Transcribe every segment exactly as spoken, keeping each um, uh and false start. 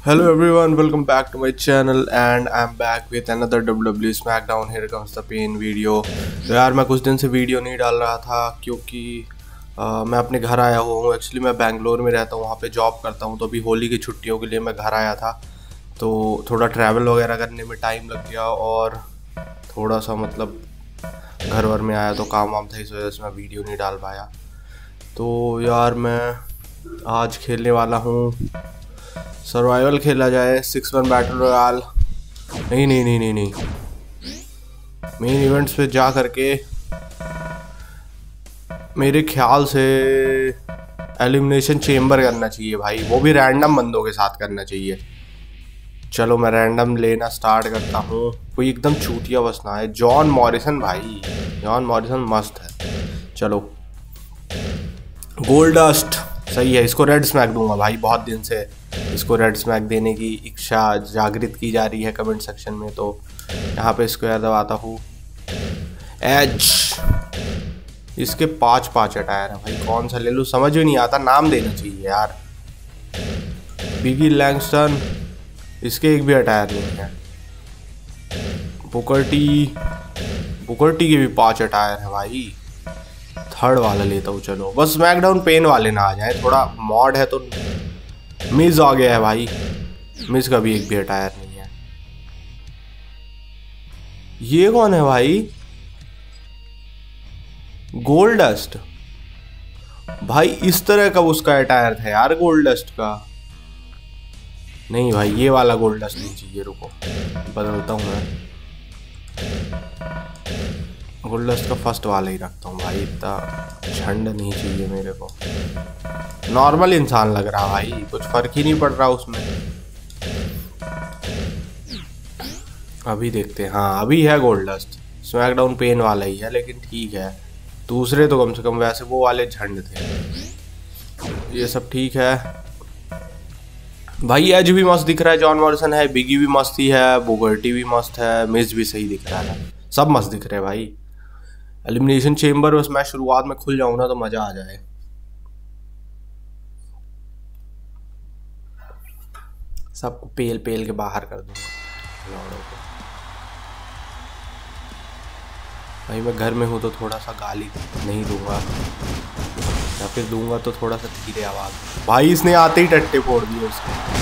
Hello everyone, welcome back to my channel and I'm back with another W W E SmackDown. Here comes the pain video. तो यार मैं कुछ दिन से video नहीं डाल रहा था क्योंकि आ, मैं अपने घर आया हुआ हूँ। एक्चुअली मैं बेंगलोर में रहता हूँ, वहाँ पे जॉब करता हूँ। तो अभी होली की छुट्टियों के लिए मैं घर आया था, तो थोड़ा ट्रैवल वगैरह करने में टाइम लग गया और थोड़ा सा मतलब घर वर में आया तो काम वाम था, इस वजह से मैं वीडियो नहीं डाल पाया। तो यार मैं आज खेलने वाला हूँ, सर्वाइवल खेला जाए, सिक्स वन बैटल रॉयल। नहीं नहीं नहीं नहीं नहीं मेन इवेंट्स पे जा करके मेरे ख्याल से एलिमिनेशन चेम्बर करना चाहिए भाई, वो भी रैंडम बंदों के साथ करना चाहिए। चलो मैं रैंडम लेना स्टार्ट करता हूँ। कोई एकदम चूतिया बस ना है। जॉन मॉरिसन भाई, जॉन मॉरिसन मस्त है। चलो गोल्डस्ट सही है, इसको रेड स्मैक दूंगा भाई। बहुत दिन से इसको रेड स्मैक देने की इच्छा जागृत की जा रही है कमेंट सेक्शन में, तो यहाँ पे इसको याद दबाता हूँ। एज इसके पांच पांच अटायर है भाई, कौन सा ले लूँ समझ में नहीं आता। नाम देना चाहिए यार। बिगी लैंगस्टन, इसके एक भी अटायर नहीं है। बुकर टी, बुकर टी के भी पांच अटायर है भाई। थर्ड वाला लेता हूँ। चलो बस स्मैकडाउन पेन वाले ना आ जाए, थोड़ा मॉड है तो। मिज आ गया है भाई, मिज का भी एक भी अटायर नहीं है। ये कौन है भाई? गोल्डस्ट भाई, इस तरह का उसका अटायर था यार गोल्डस्ट का। नहीं भाई ये वाला गोल्डस्ट नहीं चाहिए, रुको बदलता हूँ मैं। गोल्डस्ट का फर्स्ट वाला ही रखता हूँ भाई, इतना झंड नहीं चाहिए मेरे को। नॉर्मल इंसान लग रहा भाई, कुछ फर्क ही नहीं पड़ रहा उसमें। अभी देखते हैं। हाँ अभी है गोल्डस्ट, स्मैकडाउन पेन वाला ही है, लेकिन ठीक है। दूसरे तो कम से कम वैसे वो वाले झंड थे। ये सब ठीक है भाई। एज भी मस्त दिख रहा है, जॉन मॉरिसन है, बिगी भी मस्त ही है, बुगर्टी भी मस्त है, मिज भी सही दिख रहा है, सब मस्त दिख रहे हैं भाई। एलिमिनेशन चेम्बर बस मैं शुरुआत में खुल जाऊँ ना तो मजा आ जाए। सबको पेल पेल के बाहर कर दूंगा भाई। मैं घर में हूँ तो थोड़ा सा गाली नहीं दूंगा, या फिर दूंगा तो थोड़ा सा धीरे आवाज। भाई इसने आते ही टट्टे फोड़ दिए उसके।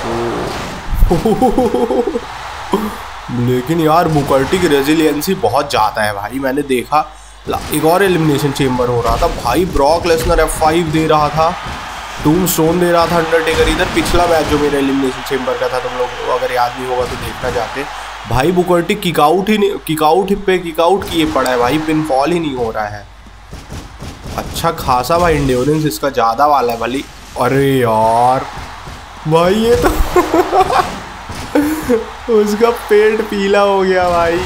लेकिन यार बुकर्टी की रेजिलियंसी बहुत ज़्यादा है भाई। मैंने देखा एक और एलिमिनेशन चेम्बर हो रहा था भाई, ब्रॉक लेसनर एफ फाइव दे रहा था, टूम स्टोन दे रहा था अंडरटेकर। इधर पिछला मैच जो मेरा एलिमिनेशन चेम्बर का था, तुम लोग अगर याद नहीं होगा तो देखना जाके भाई। बुकर्टी किकआउट ही नहीं, किकआउट पे किकआउट किए पड़ा है भाई, पिन फॉल ही नहीं हो रहा है। अच्छा खासा भाई इंड्योरेंस इसका ज़्यादा वाला है भली। अरे यार भाई ये तो उसका पेट पीला हो गया भाई,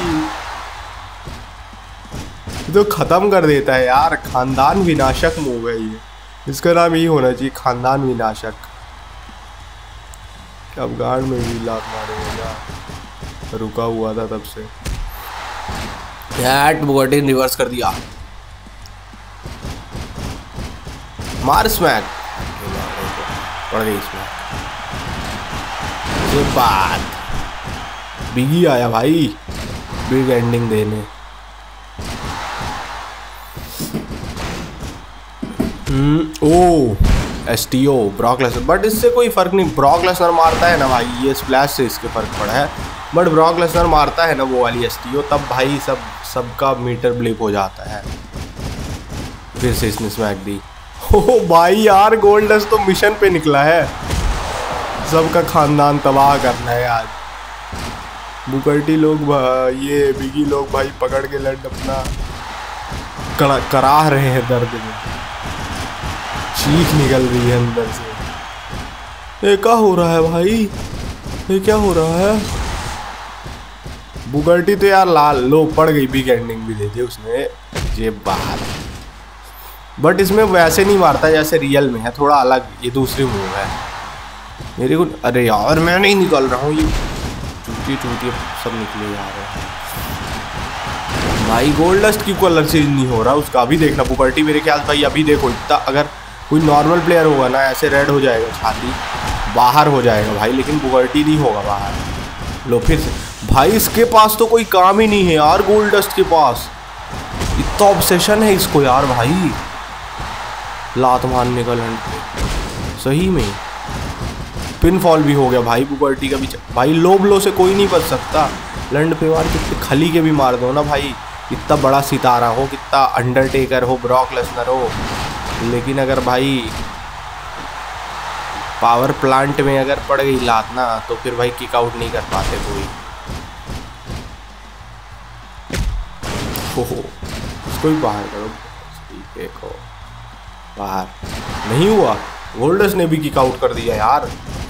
तो खत्म कर देता है यार। खानदान विनाशक मूव है ये, इसका नाम यही होना चाहिए, खानदान विनाशक। अब गार्ड में भी लात मारेगा, रुका हुआ था तब से। कैट बुगर्टी ने रिवर्स कर दिया, मार स्मैक, पड़ गई स्मैक। ये बात बिगी आया भाई बिग एंडिंग देने। O S T O Brock Lesnar, but इससे कोई फर्क नहीं। ब्रॉक लेसनर मारता है ना भाई, ये स्प्लैश से इसके फर्क पड़ा है, बट ब्रॉक लेसनर मारता है ना वो वाली एस टी ओ, तब भाई सब सबका मीटर ब्लिप हो जाता है। फिर से इसने स्मैक दी। ओ भाई यार गोल्डस्ट तो मिशन पे निकला है, सबका खानदान तबाह करना है आज। बुकर्टी लोग भाई, ये बिगी लोग भाई पकड़ के लड़ अपना करा, कराह रहे हैं दर्द में, चीख निकल रही है अंदर से। ये क्या हो रहा है भाई, ये क्या हो रहा है? बुकर्टी तो यार लाल लो पड़ गई, बिग एंडिंग भी दे दी उसने। ये बात, बट इसमें वैसे नहीं मारता जैसे रियल में है, थोड़ा अलग, ये दूसरी मूव है मेरे को। अरे यार मैं नहीं निकल रहा हूँ, ये चूती चूती सब निकले जा रहे हैं भाई। गोल्डस्ट की कलर चेंज नहीं हो रहा उसका, अभी देखना बुकर्टी मेरे ख्याल भाई। अभी देखो इतना, अगर कोई नॉर्मल प्लेयर होगा ना ऐसे रेड हो जाएगा छाती, बाहर हो जाएगा भाई, लेकिन बुगाटी नहीं होगा बाहर। लो फिर से भाई, इसके पास तो कोई काम ही नहीं है यार, गोल्ड डस्ट के पास इतना ऑब्सेशन है इसको यार भाई, लात मारने का लंड पे सही में। पिन फॉल भी हो गया भाई बुगाटी का भी भाई, लो ब्लो से कोई नहीं बच सकता। लंड पे मार कितने खली के भी मार दो ना भाई, कितना बड़ा सितारा हो, कितना अंडरटेकर हो, ब्रॉक लेसनर हो, लेकिन अगर भाई पावर प्लांट में अगर पड़ गई लात ना, तो फिर भाई किक आउट नहीं कर पाते कोई। ओहो, इसको भी बाहर करो, देखो बाहर नहीं हुआ, गोल्डस ने भी किक आउट कर दिया यार।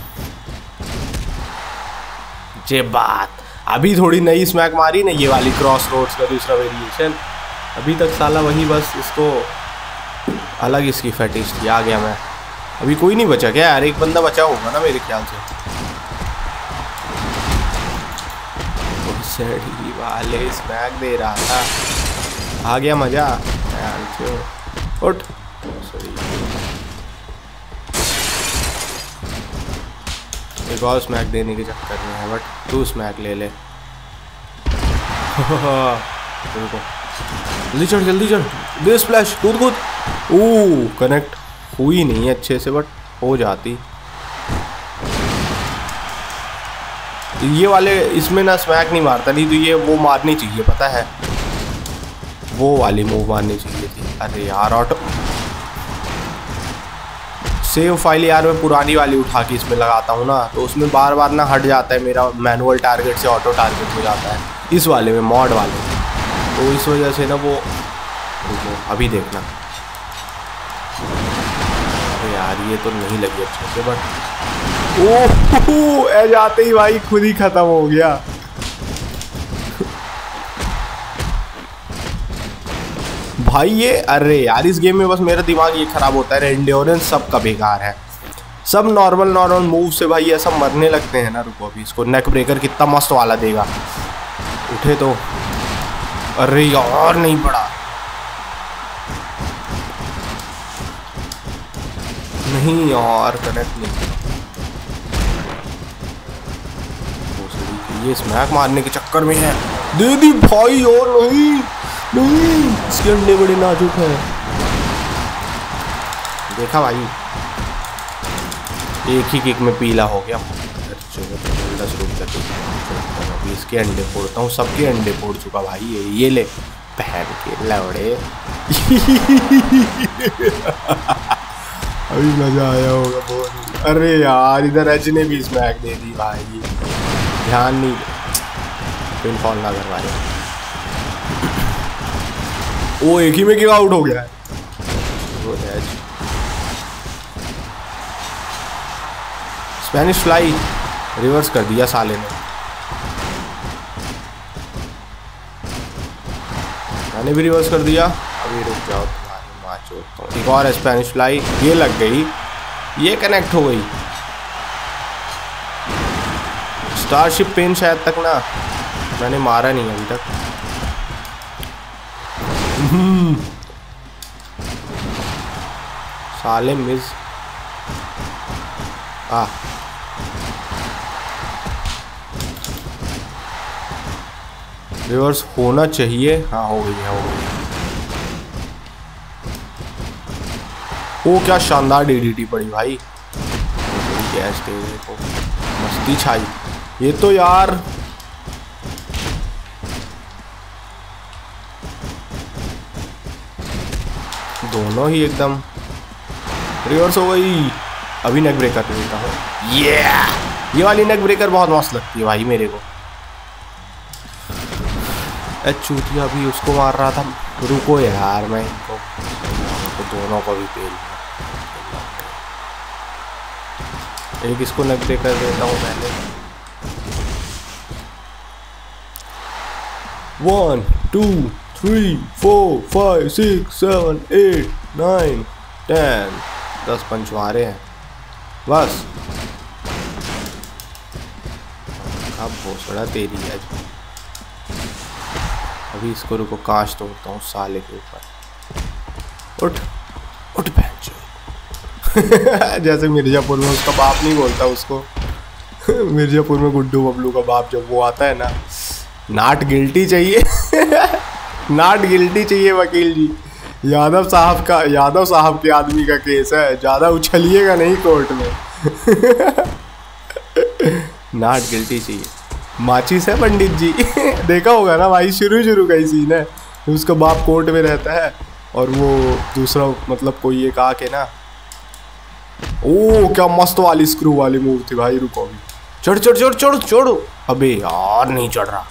जे बात, अभी थोड़ी नई स्मैक मारी ना ये वाली क्रॉस रोड्स का दूसरा वेरिएशन, अभी तक साला वही बस इसको अलग इसकी फैटिश थी। आ गया मैं, अभी कोई नहीं बचा क्या यार, एक बंदा बचा होगा ना मेरे ख्याल से। सड़ी वाले स्मैक दे रहा था, आ गया मजा यार। उठ एक और स्मैक देने के चक्कर में है, बट तू स्मैक ले ले। जल्दी चढ़ जल्दी चढ़, दे स्प्लैश, कूद कूद। ओह कनेक्ट हुई नहीं अच्छे से, बट हो जाती। ये वाले इसमें ना स्मैक नहीं मारता, नहीं तो ये वो मारनी चाहिए, पता है वो वाली मूव मारनी चाहिए थी। अरे यार ऑटो सेव फाइल यार, मैं पुरानी वाली उठा के इसमें लगाता हूँ ना, तो उसमें बार बार ना हट जाता है मेरा, मैनुअल टारगेट से ऑटो टारगेट हो जाता है इस वाले में, मॉड वाले में। तो इस वजह से ना वो, अभी देखना। अरे यार ये तो नहीं लगी अच्छे से, बट ओह जाते ही भाई खुद ही खत्म हो गया। भाई ये, अरे यार इस गेम में बस मेरा दिमाग ये खराब होता है, एंड्योरेंस सबका बेकार है, सब नॉर्मल नॉर्मल मूव से भाई ऐसा मरने लगते हैं ना। रुको अभी इसको नेक ब्रेकर कितना मस्त वाला देगा, उठे तो, अरे यार नहीं पड़ा, नहीं यार कनेक्ट नहीं। ये स्मैक मारने के चक्कर में है, दे दी भाई, और नहीं नहीं, इसके अंडे बड़े नाजुक है। देखा भाई, एक ही किक में पीला हो गया। दस रुपये अभी इसके अंडे फोड़ता हूँ, सबके अंडे फोड़ चुका भाई ये ये ले पहन के लवड़े। अभी मजा आया होगा बहुत। अरे यार इधर एच ने भी स्मैक दे दी भाई, ध्यान नहीं, पिन फॉल ना करवाए। वो एक ही में किक आउट हो गया है वो एच। स्पेनिश फ्लाई रिवर्स कर दिया साले ने, मैंने भी रिवर्स कर दिया। अभी रुक जाओ तुम्हारी माँ चोट, एक और स्पेनिश फ्लाई, ये लग गई, ये कनेक्ट हो गई। स्टारशिप पेन शायद तक ना मैंने मारा नहीं अभी तक। साले मिस आ रिवर्स होना चाहिए, हाँ हो गई है हो गई। वो क्या शानदार डीडीटी पड़ी भाई, गैस दे को मस्ती छाई। ये तो यार दोनों ही एकदम रिवर्स हो गई। अभी नेक ब्रेकर पे देता हूँ, ये ये वाली नेक ब्रेकर बहुत मस्त लगती है भाई मेरे को। चूतिया भी उसको मार रहा था, रुको यार मैं इनको तो दोनों को भी पेल, एक इसको नेक ब्रेकर देता हूँ पहले। One two three four five six seven eight nine ten, दस पंच मारे हैं बस। अब भोसड़ा तेरी है। अभी इसको रुको कांच तोड़ता हूँ साले के ऊपर। उठ उठ बेंचो। जैसे मिर्जापुर में उसका बाप नहीं बोलता उसको। मिर्जापुर में गुड्डू बबलू का बाप जब वो आता है ना, नॉट गिल्टी चाहिए। नॉट गिल्टी चाहिए वकील जी। यादव साहब का, यादव साहब के आदमी का केस है, ज़्यादा उछलिएगा नहीं कोर्ट में। नॉट गिल्टी चाहिए। माचिस है पंडित जी। देखा होगा ना भाई, शुरू शुरू का ही सीन है। उसका बाप कोर्ट में रहता है और वो दूसरा मतलब कोई एक आके ना, ओ क्या मस्त वाली स्क्रू वाली मूव थी भाई। रुको अभी, चढ़ चढ़ चढ़ चढ़ चढ़। अबे यार नहीं चढ़ रहा।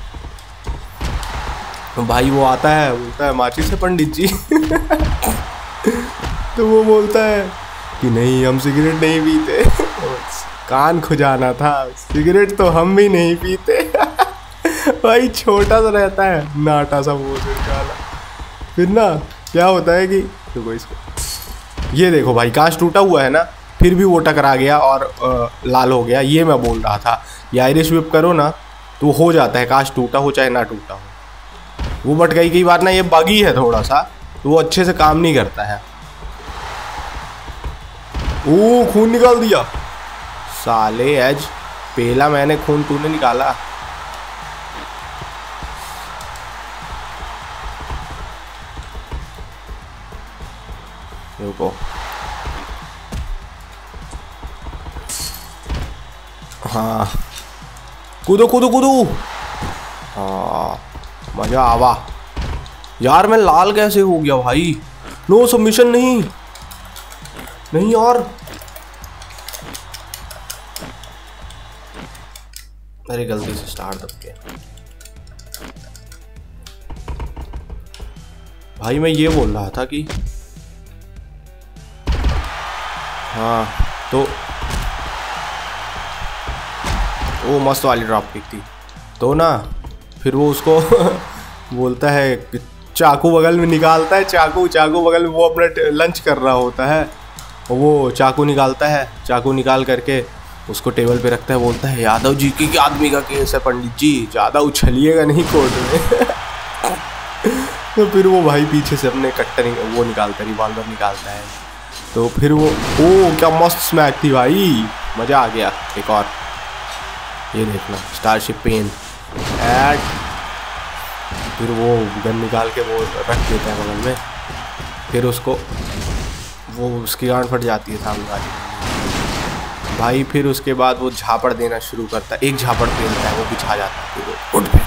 तो भाई वो आता है, बोलता है माचिस है पंडित जी। तो वो बोलता है कि नहीं हम सिगरेट नहीं पीते। कान खुजाना था, सिगरेट तो हम भी नहीं पीते। भाई छोटा सा रहता है, नाटा सा वो निकाला। फिर ना क्या होता है कि देखो इसको, ये देखो भाई कांच टूटा हुआ है ना, फिर भी वो टकरा गया और आ, लाल हो गया। ये मैं बोल रहा था, ये आयरिश व्हिप करो ना तो हो जाता है, कांच टूटा हो चाहे ना टूटा हो। वो बट गई कई बार ना, ये बगी है थोड़ा सा, तो वो अच्छे से काम नहीं करता है। ओ खून निकाल दिया साले। एज पहला मैंने खून, तूने निकाला। देखो हाँ, कूदो कूदो कूदो। हाँ मजा आवा। यार मैं लाल कैसे हो गया भाई? नो सबमिशन नहीं, नहीं यार। मेरी गलती से स्टार्ट दब गया भाई। मैं ये बोल रहा था कि हाँ, तो वो मस्त वाली ड्रॉप किक थी तो ना, फिर वो उसको बोलता है कि चाकू बगल में निकालता है, चाकू चाकू बगल में, वो अपना लंच कर रहा होता है और वो चाकू निकालता है, चाकू निकाल करके उसको टेबल पे रखता है, बोलता है यादव जी की आदमी का केस है पंडित जी, ज़्यादा उछलिएगा नहीं कोर्ट में। तो फिर वो भाई पीछे से अपने कट्टर वो निकालता है, रिवॉल्वर निकालता है। तो फिर वो ओ क्या मस्त स्मैक थी भाई, मज़ा आ गया। एक और ये देखना, स्टारशिप पेन एट। फिर वो गन निकाल के वो रख देता है बगल में, फिर उसको वो उसकी गांड फट जाती है सामने वाली भाई। फिर उसके बाद वो झापड़ देना शुरू करता है, एक झापड़ फेलता है, वो बिछा जाता है। फिर वो उठ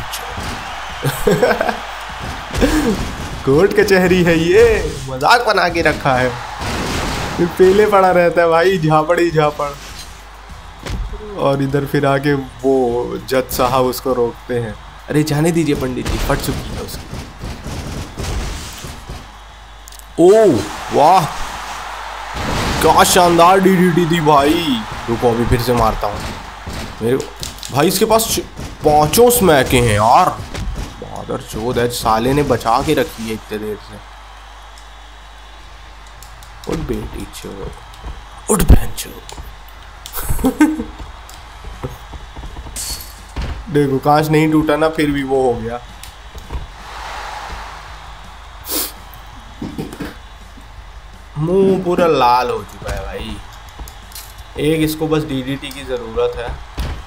कोर्ट कचहरी है ये, मजाक बना के रखा है। फिर पहले पड़ा रहता है भाई, झापड़ ही झापड़। और इधर फिर आके वो जज साहब उसको रोकते हैं, अरे जाने दीजिए पंडित जी, फट चुकी है उसकी। ओ वाह क्या शानदार डीडीटी थी भाई। रुको अभी फिर से मारता हूँ। मेरे भाई इसके पास पांचों स्मैके हैं यार। बहादुर चौध है, साले ने बचा के रखी है इतने देर से। उठ बेटी चोद, उठ बहन चोद। देखो कांच नहीं टूटा ना, फिर भी वो हो गया। मुंह पूरा लाल हो चुका है भाई। एक इसको बस डीडीटी की ज़रूरत है।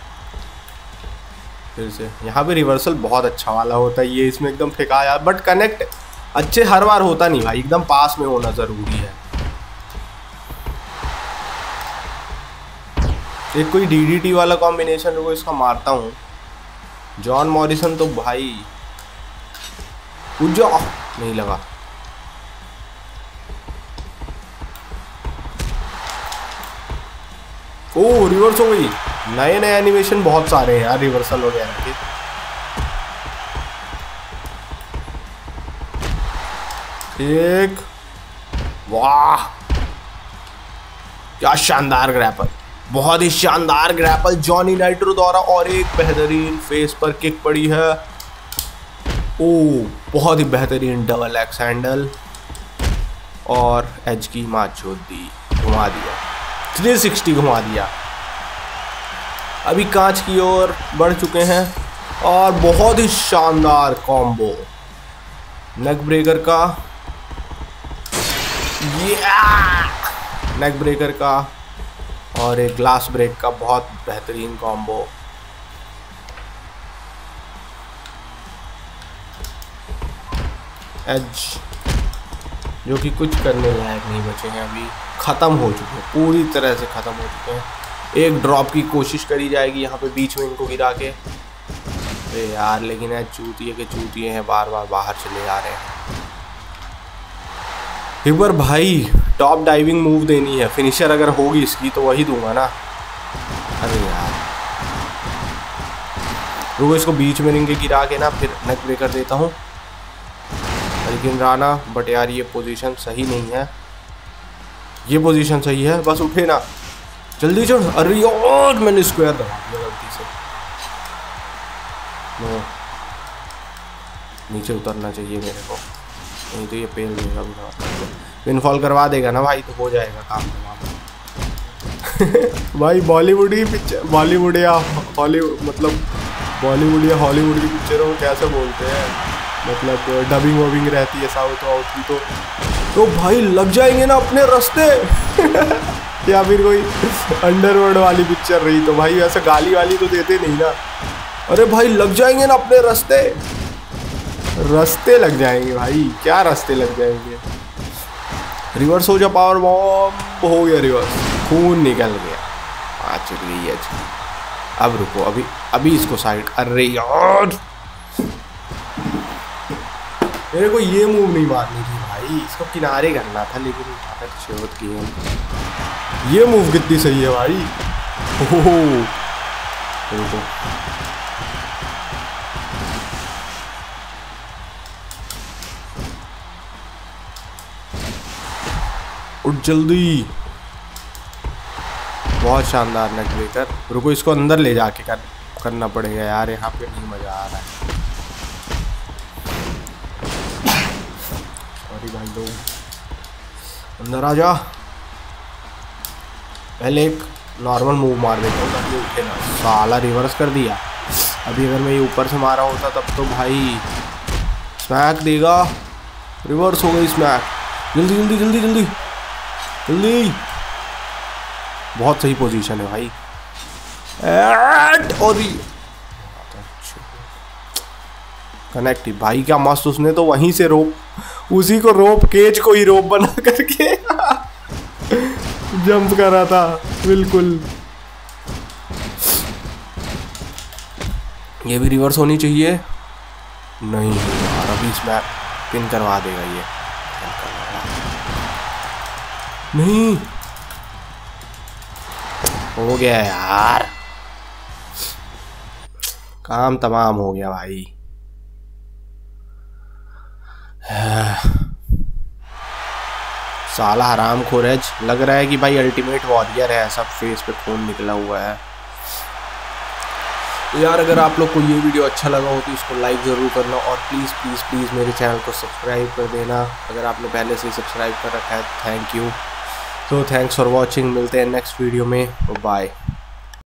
फिर से यहाँ पे रिवर्सल बहुत अच्छा वाला होता है। ये इसमें एकदम फेंका यार, बट कनेक्ट अच्छे हर बार होता नहीं भाई, एकदम पास में होना ज़रूरी है। एक कोई डीडीटी वाला कॉम्बिनेशन को इसका मारता हूँ। जॉन मॉरिसन तो भाई उज्जा नहीं लगा। ओ रिवर्स हो गई। नए नए एनिमेशन बहुत सारे हैं यार रिवर्सल वगैरह के। एक वाह क्या शानदार ग्रैपल, बहुत ही शानदार ग्रैपल जॉनी नाइट्रो द्वारा। और एक बेहतरीन फेस पर किक पड़ी है। ओ बहुत ही बेहतरीन डबल एक्स हैंडल और एज की मार छोड़ दी, घुमा दिया, थ्री सिक्सटी घुमा दिया। अभी कांच की ओर बढ़ चुके हैं और बहुत ही शानदार कॉम्बो नेक ब्रेकर का। ये नेक ब्रेकर का और एक ग्लास ब्रेक का बहुत बेहतरीन कॉम्बो। एज जो कि कुछ करने लायक नहीं बचे हैं, अभी ख़त्म हो चुके हैं, पूरी तरह से ख़त्म हो चुके हैं। एक ड्रॉप की कोशिश करी जाएगी यहाँ पे बीच में इनको गिरा के। अरे यार लेकिन यार चूतिए के चूतिए हैं, बार बार बाहर चले जा रहे हैं। एक बार भाई टॉप डाइविंग मूव देनी है, फिनिशर अगर होगी इसकी तो वही दूंगा ना। अरे यार रुको, इसको बीच में रिंग के गिरा के ना फिर नेक ब्रेकर देता हूँ। लेकिन राना बट यार ये पोजीशन सही नहीं है, ये पोजीशन सही है, बस उठे ना, जल्दी चढ़। अरे यार मैंने स्क्वायर दबा दिया गलती से। नो, नीचे उतरना चाहिए मेरे को, नहीं तो ये पेल देगा भी, पिनफॉल करवा देगा ना भाई, तो हो जाएगा काम तमाम। भाई बॉलीवुड की पिक्चर, बॉलीवुड या हॉलीवुड, मतलब बॉलीवुड या हॉलीवुड की पिक्चरों को कैसे बोलते हैं, मतलब डबिंग वबिंग रहती है साउथ वाउथ की, तो तो भाई लग जाएंगे ना अपने रास्ते। या फिर कोई अंडरवर्ल्ड वाली पिक्चर रही तो भाई ऐसा गाली वाली तो देते नहीं ना। अरे भाई लग जाएंगे ना अपने रास्ते, रास्ते लग जाएंगे भाई, क्या रास्ते लग जाएंगे। रिवर्स हो जा, पावर बॉम्ब हो गया रिवर्स, खून निकल गया, आ चुकी है। अब रुको, अभी अभी इसको साइड। अरे यार मेरे को ये मूव नहीं मारनी थी भाई, इसको किनारे करना था, लेकिन शोध की ये मूव कितनी सही है भाई। ओहो रुको, उठ जल्दी, बहुत शानदार नेक ब्रेकर। रुको इसको अंदर ले जाके कर, करना पड़ेगा यार, यहाँ पे नहीं मजा आ रहा है। सॉरी भाई लोग, अंदर आ जा। पहले एक नॉर्मल मूव मार देता हूँ ताकि उठे ना। साला रिवर्स कर दिया। अभी अगर मैं ये ऊपर से मारा होता तब तो भाई स्मैक देगा। रिवर्स हो गई स्मैक, जल्दी जल्दी जल्दी जल्दी जल्दी। बहुत सही पोजीशन है भाई। और कनेक्ट भाई, क्या मस्त, उसने तो वहीं से रोप, उसी को रोप केज को ही रोप बना करके जंप करा था बिल्कुल। ये भी रिवर्स होनी चाहिए, नहीं यार अभी इसमें पिन करवा देगा ये, नहीं हो गया यार, काम तमाम हो गया भाई। साला हराम खोरेज, लग रहा है कि भाई अल्टीमेट वॉरियर है, सब फेस पे खून निकला हुआ है। तो यार अगर आप लोग को ये वीडियो अच्छा लगा हो तो इसको लाइक ज़रूर करना, और प्लीज़ प्लीज़ प्लीज़ मेरे चैनल को सब्सक्राइब कर देना अगर आपने पहले से सब्सक्राइब कर रखा है। Thank you. तो थैंक्स फॉर वॉचिंग, मिलते हैं नेक्स्ट वीडियो में, बाय।